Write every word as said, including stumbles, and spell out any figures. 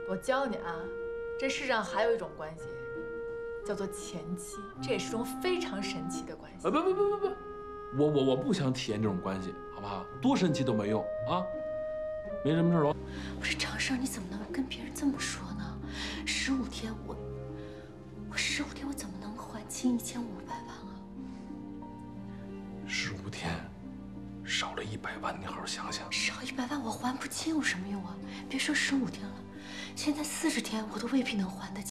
我教你啊，这世上还有一种关系，叫做前妻，这也是种非常神奇的关系。 啊不不不不不，我我我不想体验这种关系，好不好？多神奇都没用啊！没什么事了。 不是常胜，你怎么能跟别人这么说呢？十五天我，我十五天我怎么能还清一千五百万啊？ 十五天，少了一百万，你好好想想。 少一百万我还不清有什么用啊？别说十五天了，现在四十天我都未必能还得清。